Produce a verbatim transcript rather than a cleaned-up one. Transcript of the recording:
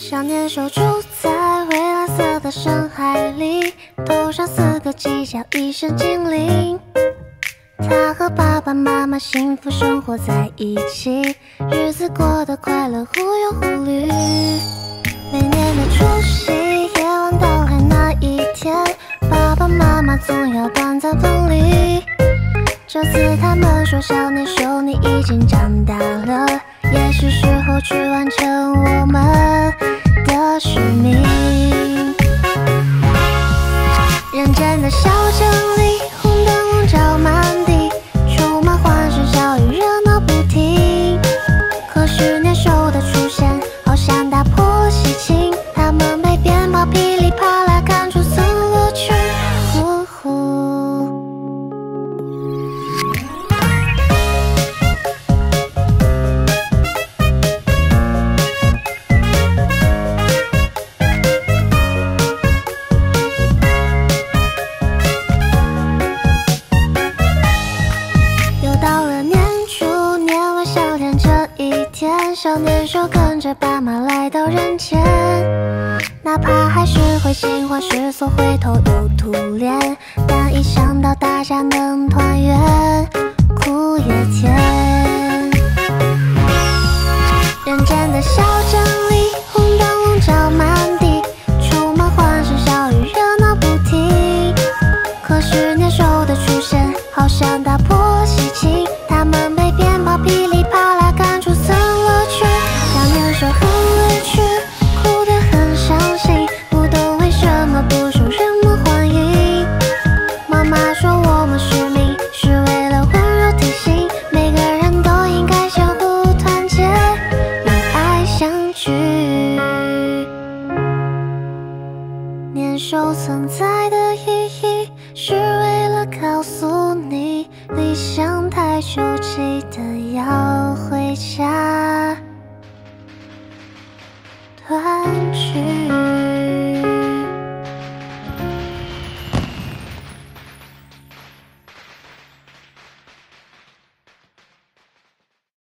想念手住在蔚蓝色的深海里，头上四个犄角，一身精灵。他和爸爸妈妈幸福生活在一起，日子过得快乐，忽忧忽虑。每年的除夕夜晚到来那一天，爸爸妈妈总要短暂分离。这次他们说，小年兽你已经长大了，也是时候去完成我们的使命。人间的小镇里，红灯笼照满地，充满欢声笑语，热闹不停。可是年兽的出现，好像打破了喜庆，他们被鞭炮噼里啪啦赶出村落去。呼呼。小年兽跟着爸妈来到人间，哪怕还是会心怀失所，回头又吐脸，但一想到大家能团圆，苦也甜。人间的小镇里，红灯笼照满地，充满欢声笑语，热闹不停。可是年兽的出现，好像打破了喜庆，他们被鞭炮噼里啪啦赶出村落去。小年兽很委屈，哭得很伤心，不懂为什么不受人们欢迎。妈妈说我们使命是为了温柔提醒，每个人都应该相互团结，用爱相聚。年兽存在的意义，是为了告诉你，理想太久近。